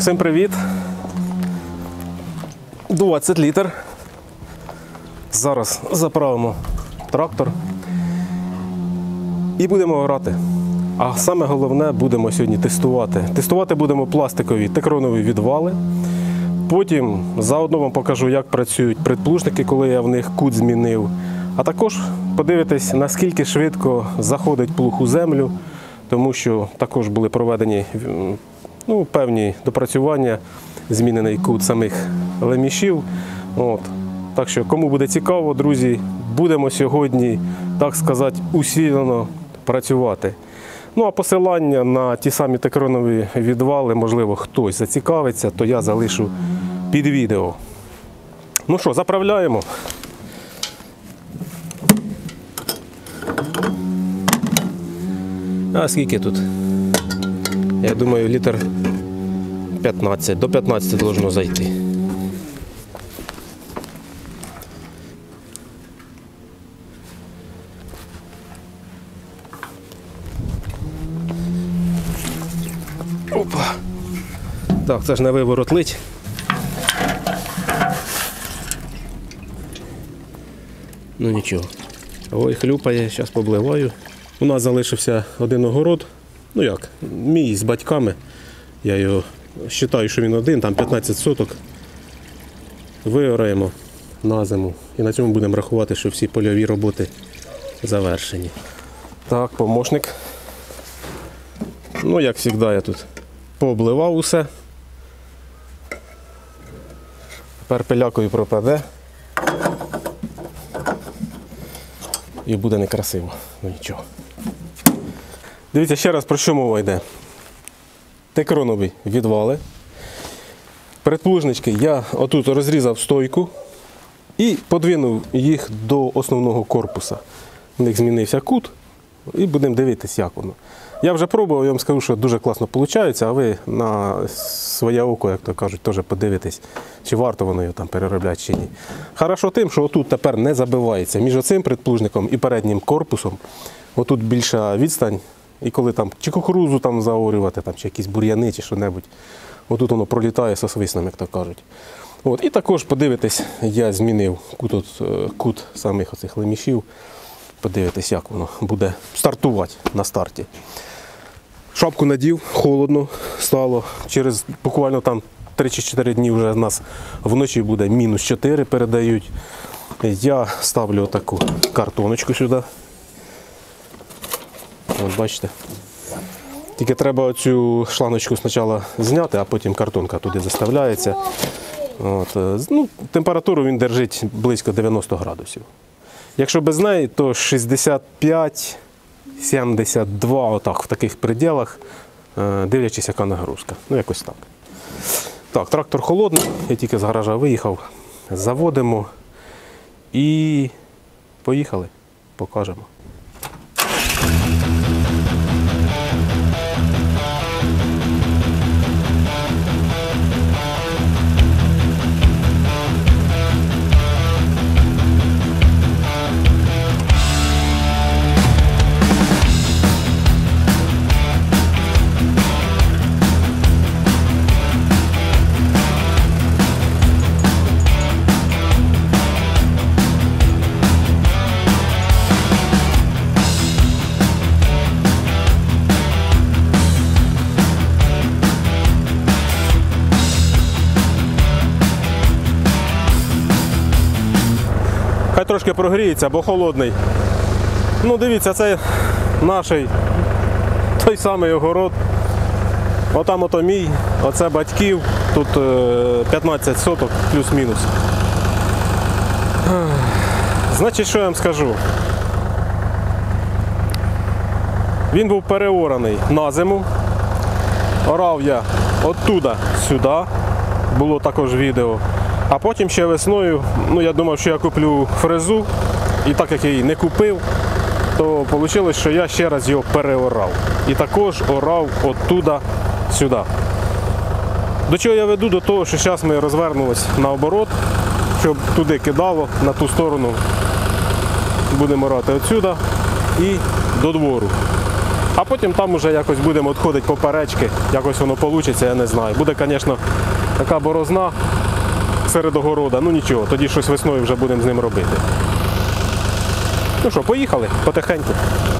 Всім привіт! 20 літр. Зараз заправимо трактор і будемо орати. А саме головне, будемо сьогодні тестувати. Тестувати будемо пластикові текронові відвали. Потім заодно вам покажу, як працюють предплужники, коли я в них кут змінив. А також подивитись, наскільки швидко заходить плуг у землю, тому що також були проведені певні допрацювання, змінений кут самих лемішів. Так що, кому буде цікаво, друзі, будемо сьогодні, так сказати, усилено працювати. А посилання на ті самі текронові відвали, можливо, хтось зацікавиться, то я залишу під відео. Ну що, заправляємо. А скільки тут? Я думаю, літр 15, до 15 должно зайти. Опа. Так, це ж на виворот лить. Ну нічого. Ой, хлюпає, зараз побливаю. У нас залишився один огород. Ну як, мій з батьками. Я його вважаю, що він один, там 15 соток. Виораємо на зиму. І на цьому будемо рахувати, що всі польові роботи завершені. Так, помощник. Ну, як завжди, я тут пообливав усе. Тепер пилякою пропаде. І буде некрасиво. Ну нічого. Дивіться ще раз, про що мова йде. Текронові відвали. Предплужнички я отут розрізав стойку і подвинув їх до основного корпуса. У них змінився кут і будемо дивитися, як воно. Я вже пробував, я вам скажу, що дуже класно виходить, а ви на своє око, як то кажуть, теж подивитесь, чи варто воно його там переробляти, чи ні. Хорошо тим, що отут тепер не забивається. Між оцим предплужником і переднім корпусом отут більша відстань. І коли там чи кукурузу там заорювати, там, чи якісь бур'яни, чи що-небудь, отут воно пролітає со свисном, як то кажуть. І також подивитись, я змінив кут самих оцих лемішів, подивитись, як воно буде стартувати на старті. Шапку надів, холодно стало, через буквально там 3-4 дні вже в нас вночі буде -4 передають. Я ставлю таку картоночку сюди. От бачите. Тільки треба оцю шланочку спочатку зняти, а потім картонка туди заставляється. Температуру він держить близько 90 градусів. Якщо без неї, то 65-72, отак, в таких пределах, дивлячись, яка нагрузка. Якось так. Так, трактор холодний, я тільки з гаража виїхав. Заводимо і поїхали, покажемо. Хай трошки прогріється, бо холодний. Дивіться, це наш той самий огород. Отам ото мій, оце батьків, тут 15 соток плюс-мінус. Значить, що я вам скажу? Він був переораний на зиму. Орав я оттуда сюди, було також відео. А потім ще весною, я думав, що я куплю фрезу, і так як я її не купив, то вийшло, що я ще раз його переорав. І також орав оттуда сюди. До чого я веду? До того, що зараз ми розвернулися наоборот, щоб туди кидало, на ту сторону будемо орати отсюди і до двору. А потім там уже якось будемо відходити поперечки, якось воно вийде, я не знаю. Буде, звісно, така борозна серед огорода, ну нічого, тоді щось весною вже будемо з ним робити. Ну що, поїхали потихеньку.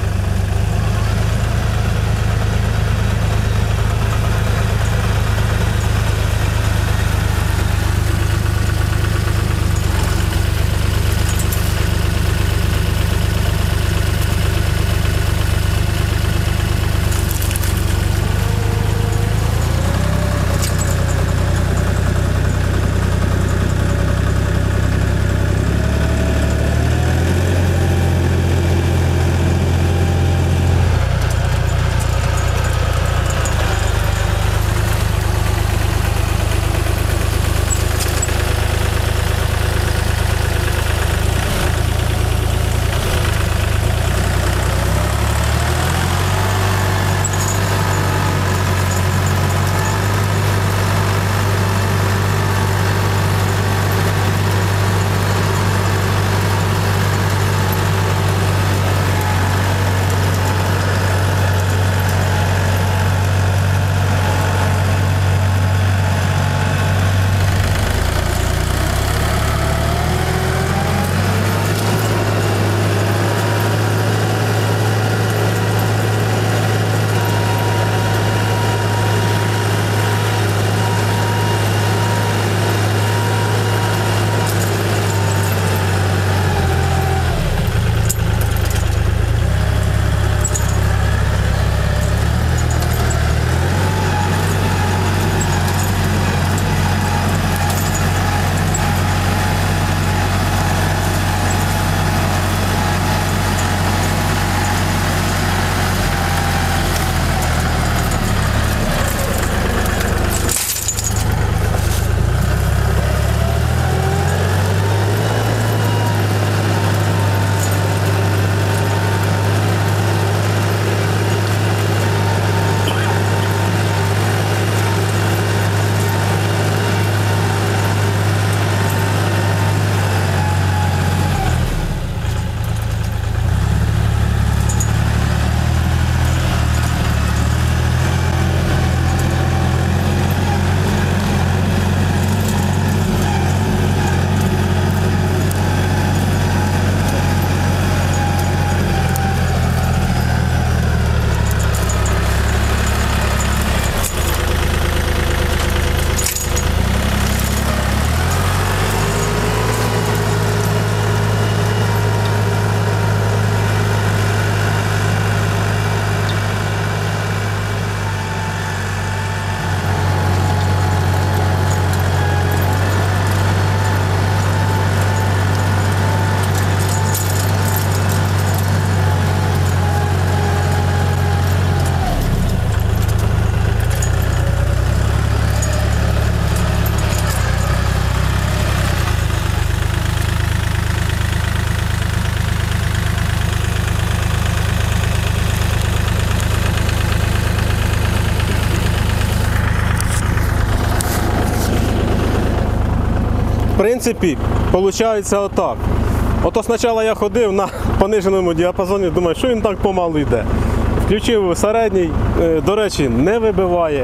принципі, виходить отак. Ото спочатку я ходив на пониженому діапазоні, думаю, що він так помалу йде. Включив середній, до речі, не вибиває.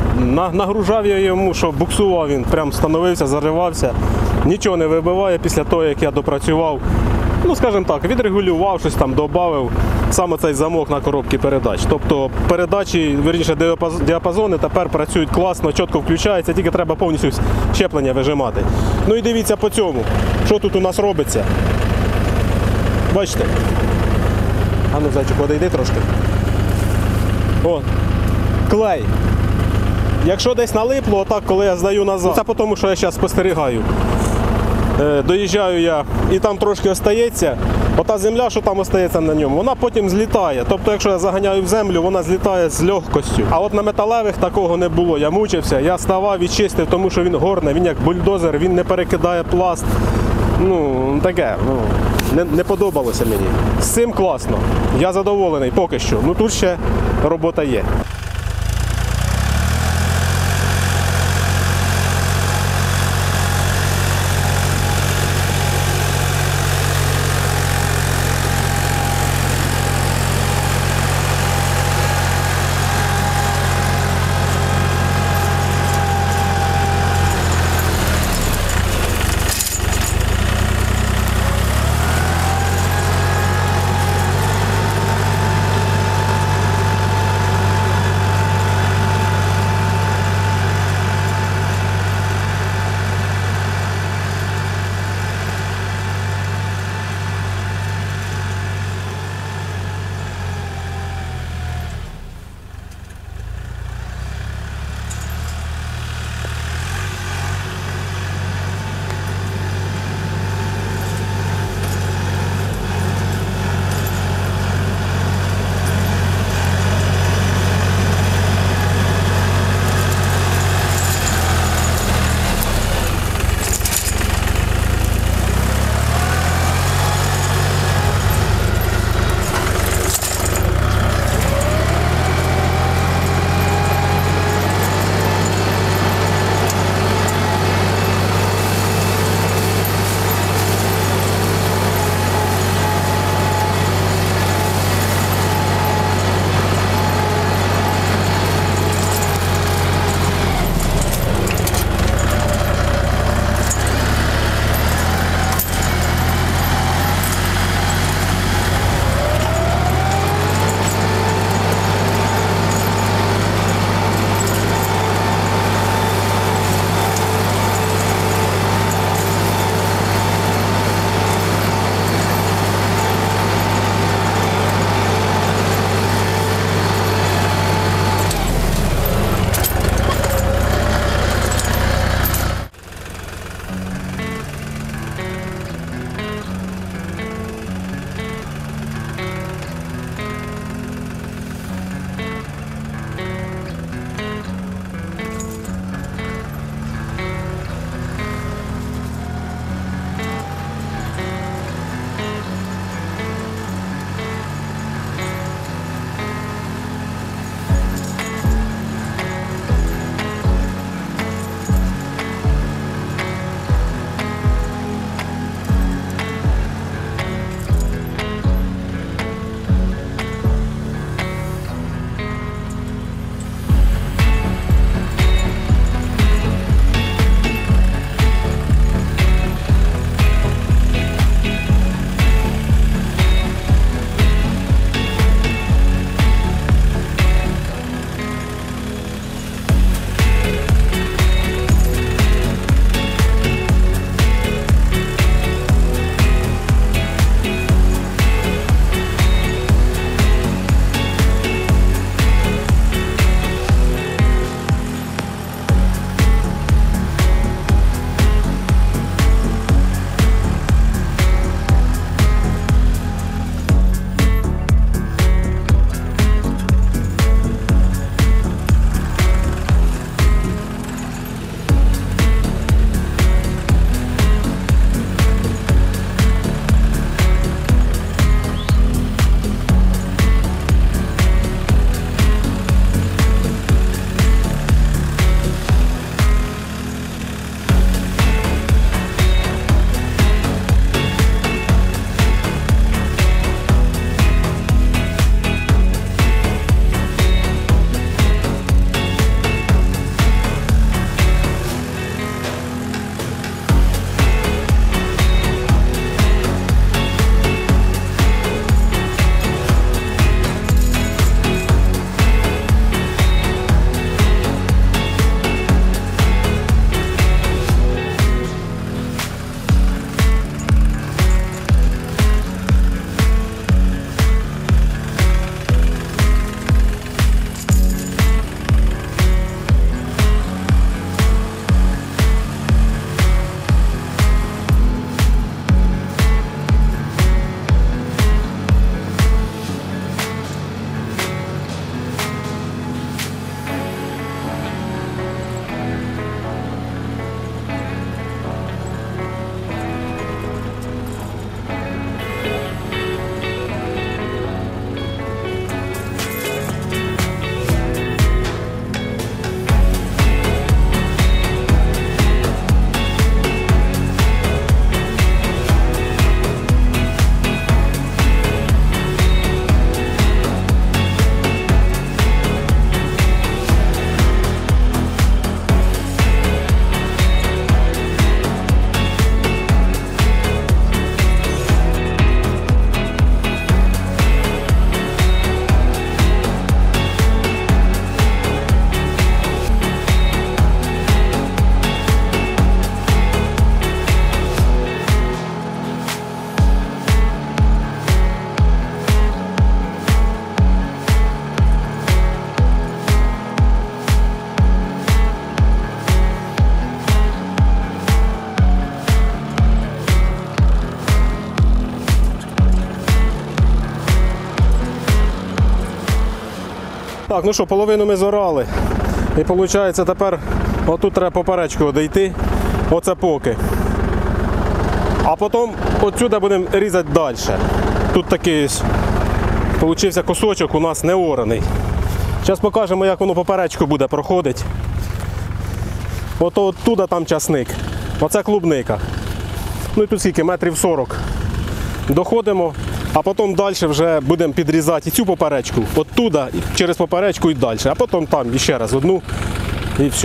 Нагружав я йому, що буксував він, прям становився, заривався. Нічого не вибиває після того, як я допрацював. Ну, скажімо так, відрегулював, щось там додав, саме цей замок на коробці передач. Тобто передачі, вірніше, діапазони тепер працюють класно, чітко включаються, тільки треба повністю щеплення вижимати. Ну і дивіться по цьому, що тут у нас робиться. Бачите? А ну, зайчик, подійди трошки. О, клей. Якщо десь налипло, отак, коли я здаю назад, це по тому, що я зараз спостерігаю. Доїжджаю я і там трошки остається, ота земля, що там остається на ньому, вона потім злітає. Тобто, якщо я заганяю в землю, вона злітає з легкостю. А от на металевих такого не було. Я мучився, я ставав і чистив, тому що він горне, він як бульдозер, він не перекидає пласт. Ну, таке, не подобалося мені. З цим класно. Я задоволений поки що. Ну тут ще робота є. Так, ну що, половину ми зорали. І виходить тепер отут треба поперечку одійти. Оце поки. А потім отсюди будемо різати далі. Тут такий получився кусочок у нас не ораний. Зараз покажемо, як воно поперечку буде проходити. Ото оттуда там часник. Оце клубника. Ну і тут скільки, метрів 40. Доходимо, а потім далі вже будемо підрізати і цю поперечку. Оттуда, через поперечку і далі. А потім там ще раз одну і все.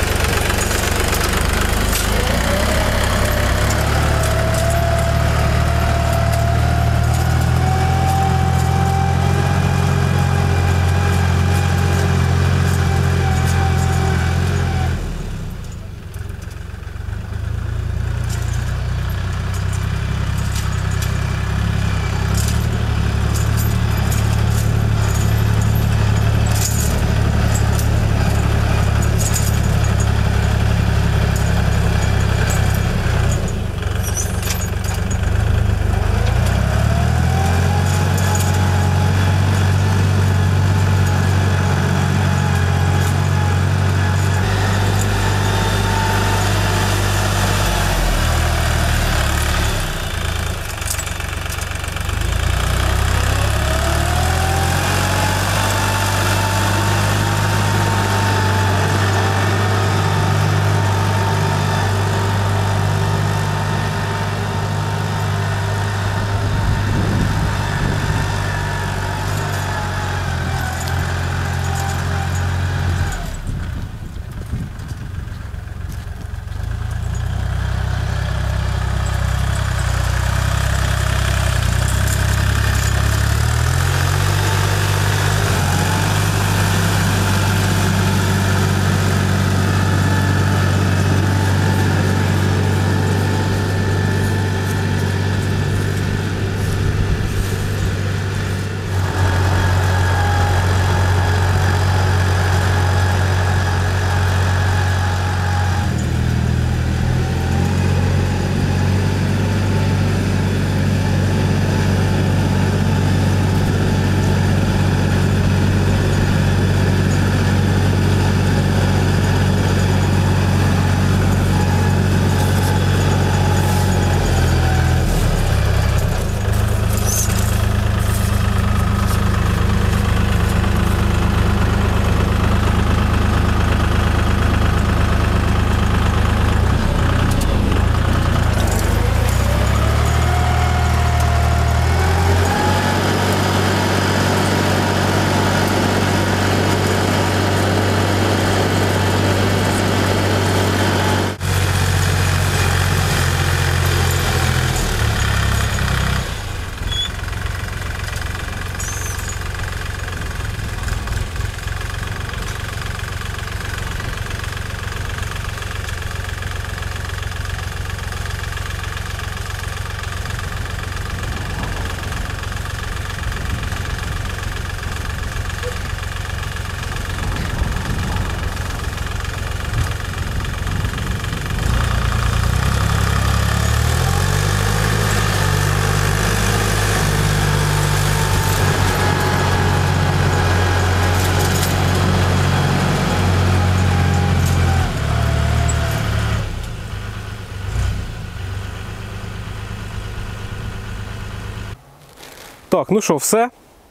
Так, ну що, все.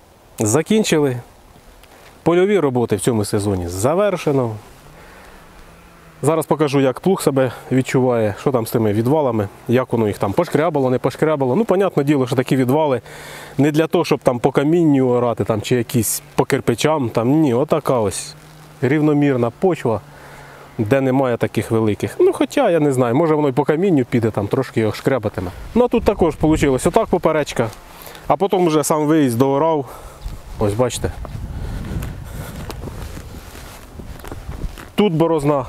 Закінчили. Польові роботи в цьому сезоні завершено. Зараз покажу, як плуг себе відчуває, що там з тими відвалами, як воно їх там пошкрябало, не пошкрябало. Ну, понятне діло, що такі відвали не для того, щоб там по камінню орати там, чи якісь по кирпичам. Там, ні, отака ось рівномірна почва, де немає таких великих. Ну, хоча, я не знаю, може воно і по камінню піде, там трошки його шкрябатиме. Ну, а тут також вийшло отак поперечка, а потім вже сам виїзд доорав. Ось бачите. Тут борозна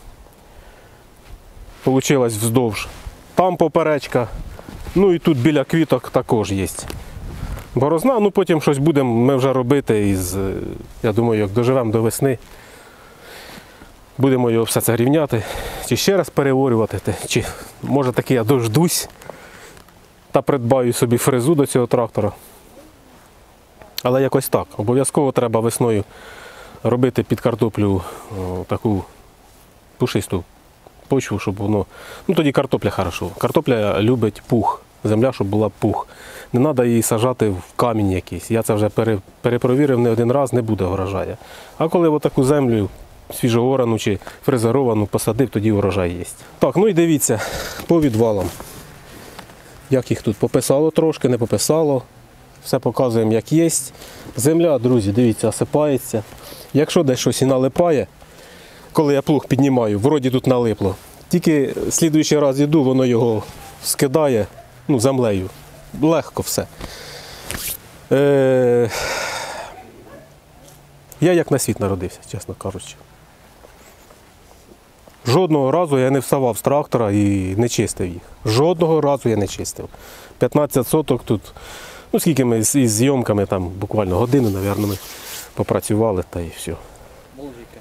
получилась вздовж. Там поперечка. Ну і тут біля квіток також є борозна. Ну потім щось будемо ми вже робити із, я думаю, як доживемо до весни. Будемо його все це рівняти. Чи ще раз переорювати, чи може таки я дождусь та придбаю собі фрезу до цього трактора. Але якось так. Обов'язково треба весною робити під картоплю таку пушисту почву, щоб воно. Ну тоді картопля хорошо. Картопля любить пух. Земля, щоб була пух. Не треба її сажати в камінь якийсь. Я це вже перепровірив не один раз, не буде урожаю. А коли отаку землю свіжоорану чи фрезеровану посадив, тоді урожай є. Так, ну і дивіться, по відвалам. Як їх тут пописало трошки, не пописало. Все показуємо, як є. Земля, друзі, дивіться, осипається. Якщо десь щось і налипає, коли я плуг піднімаю, вроді тут налипло. Тільки слідуючий раз йду, воно його скидає землею. Легко все. Я як на світ народився, чесно кажучи. Жодного разу я не вставав з трактора і не чистив їх. Жодного разу я не чистив. 15 соток тут, скільки ми із зйомками, там буквально годину, мабуть, ми попрацювали та і все. Болтики.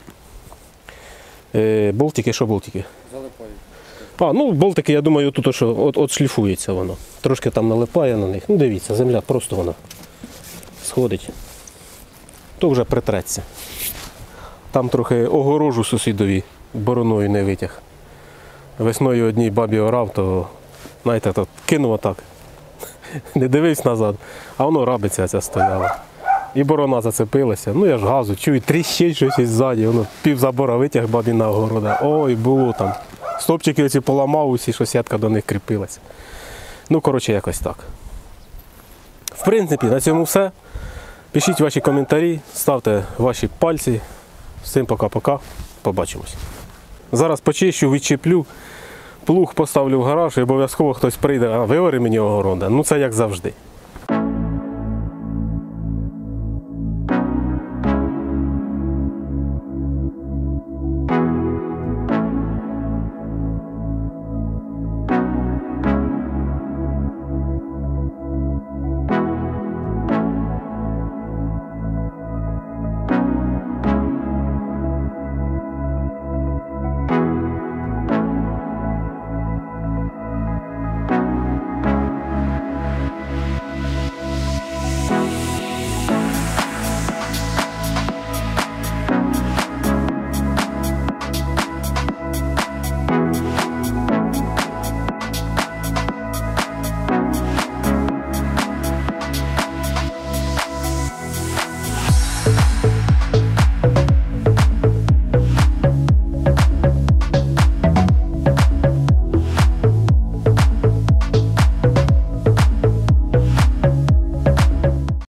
Болтики, що болтики? Залипають. Болтики, я думаю, тут от шліфується воно. Трошки там налипає на них. Дивіться, земля просто вона сходить. То вже притреться. Там трохи огорожу сусідові бороною не витяг. Весною одній бабі орав, то, знаєте, то кинув отак. Не дивився назад, а воно рабиця ця стояла. І борона зацепилася. Я ж газу, чую, тріщить щось ззаді, воно пів забора витяг бабі на огорода. Ой, було там. Стопчики оці поламав усі, що сітка до них кріпилася. Коротше, якось так. В принципі, на цьому все. Пишіть ваші коментарі, ставте ваші пальці. Всім пока-пока. Побачимось. Зараз почищу, відчеплю, плуг поставлю в гараж і обов'язково хтось прийде, вивари мені огорода. Це як завжди.